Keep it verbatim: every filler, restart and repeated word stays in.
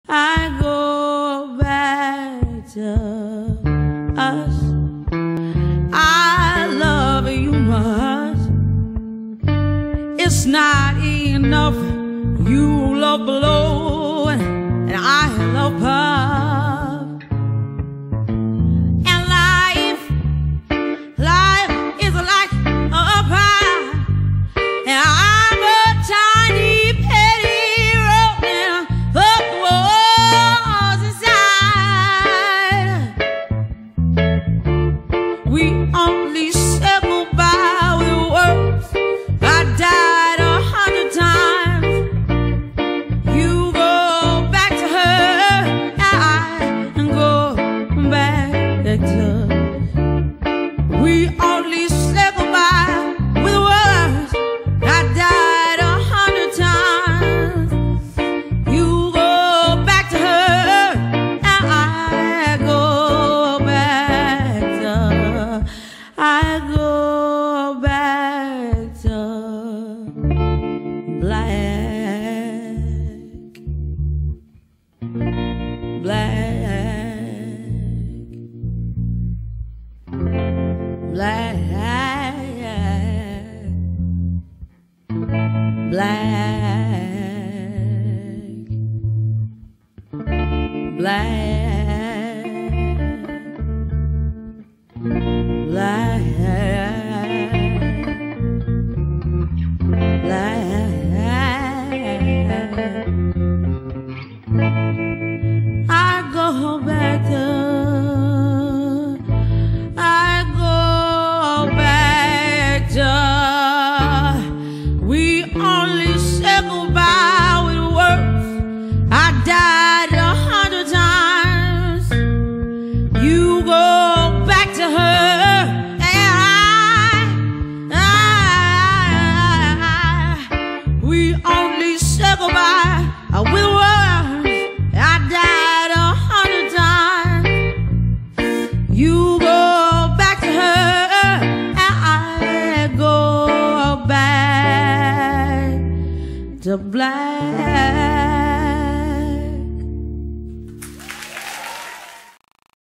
I go back to us. I love you much. It's not enough. You love below and I love above. And life, life is like a pie, and I'm a tiny petty rolling up the walls inside. We only said goodbye with words. I died a hundred times. You go back to her, and I go back to. We only said goodbye with words. I died a hundred times. You go back to her, and I go back to. I go back to black, black, black, black, black, black, black. I go back to, I go back to. We only said goodbye with words. I died a hundred times. You go back to her, and I, I, we only said goodbye with words. I died a hundred times. You go back to her, and I go back to black.